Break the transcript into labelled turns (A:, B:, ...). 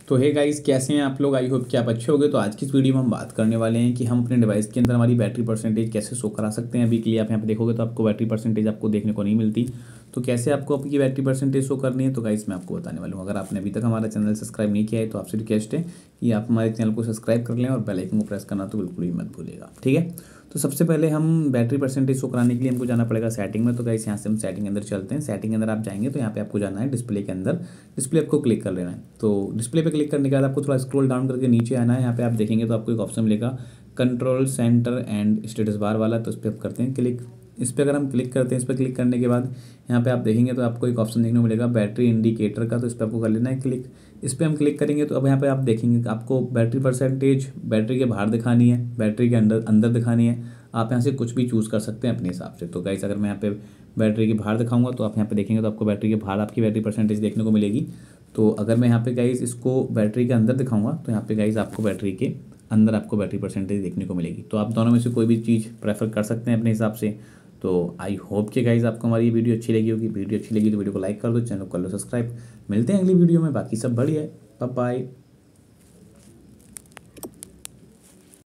A: तो hey guys, कैसे हैं आप लोग। आई होप कि आप अच्छे होंगे। तो आज की इस वीडियो में हम बात करने वाले हैं कि हम अपने डिवाइस के अंदर हमारी बैटरी परसेंटेज कैसे शो करा सकते हैं। अभी के लिए आप यहाँ पे देखोगे तो आपको बैटरी परसेंटेज आपको देखने को नहीं मिलती। तो कैसे आपको आपकी बैटरी परसेंटेज शो करनी है, तो गाइस मैं आपको बताने वाला हूँ। अगर आपने अभी तक हमारा चैनल सब्सक्राइब नहीं किया है तो आपसे रिक्वेस्ट है कि आप हमारे चैनल को सब्सक्राइब कर लें और बेल आइकन को प्रेस करना तो बिल्कुल भी मत भूलिएगा, ठीक है। तो सबसे पहले हम बैटरी परसेंटेज शो कराने के लिए हमको जाना पड़ेगा सेटिंग में। तो गाइस यहाँ से हम सेटिंग के अंदर चलते हैं। सेटिंग के अंदर आप जाएंगे तो यहाँ पे आपको जाना है डिस्प्ले के अंदर। डिस्प्ले आपको क्लिक कर लेना है। तो डिस्प्ले पे क्लिक करने के बाद आपको थोड़ा स्क्रॉल डाउन करके नीचे आना है। यहाँ पे आप देखेंगे तो आपको एक ऑप्शन मिलेगा control centre and status bar वाला। तो इस पर आप करते हैं क्लिक। इस पर अगर हम क्लिक करते हैं, इस पर क्लिक करने के बाद यहाँ पे आप देखेंगे तो आपको एक ऑप्शन देखने को मिलेगा बैटरी इंडिकेटर का। तो इस पर आपको कर लेना है क्लिक। इस पर हम क्लिक करेंगे तो अब यहाँ पे आप देखेंगे आपको बैटरी परसेंटेज बैटरी के बाहर दिखानी है, बैटरी के अंदर अंदर दिखानी है। आप यहाँ से कुछ भी चूज़ कर सकते हैं अपने हिसाब से। तो गाइस अगर मैं यहाँ पे बैटरी के बाहर दिखाऊंगा तो आप यहाँ पे देखेंगे तो आपको बैटरी के बाहर आपकी बैटरी परसेंटेज देखने को मिलेगी। तो अगर मैं यहाँ पे गाइस इसको बैटरी के अंदर दिखाऊंगा तो यहाँ पे गाइस आपको बैटरी के अंदर आपको बैटरी परसेंटेज देखने को मिलेगी। तो आप दोनों में से कोई भी चीज़ प्रेफर कर सकते हैं अपने हिसाब से। तो आई होप कि गाइस आपको हमारी ये वीडियो अच्छी लगी होगी। वीडियो अच्छी लगी तो वीडियो को लाइक कर दो, चैनल को कर लो सब्सक्राइब। मिलते हैं अगली वीडियो में, बाकी सब बढ़िया है। Bye bye.